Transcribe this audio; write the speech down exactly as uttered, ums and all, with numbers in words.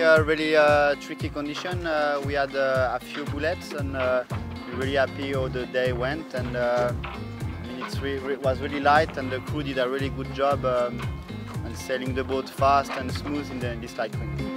uh, really uh, tricky condition. Uh, we had uh, a few bullets, and uh, we're really happy how the day went. And uh, I mean, it's re it was really light, and the crew did a really good job um, and sailing the boat fast and smooth in, the, in this light wind.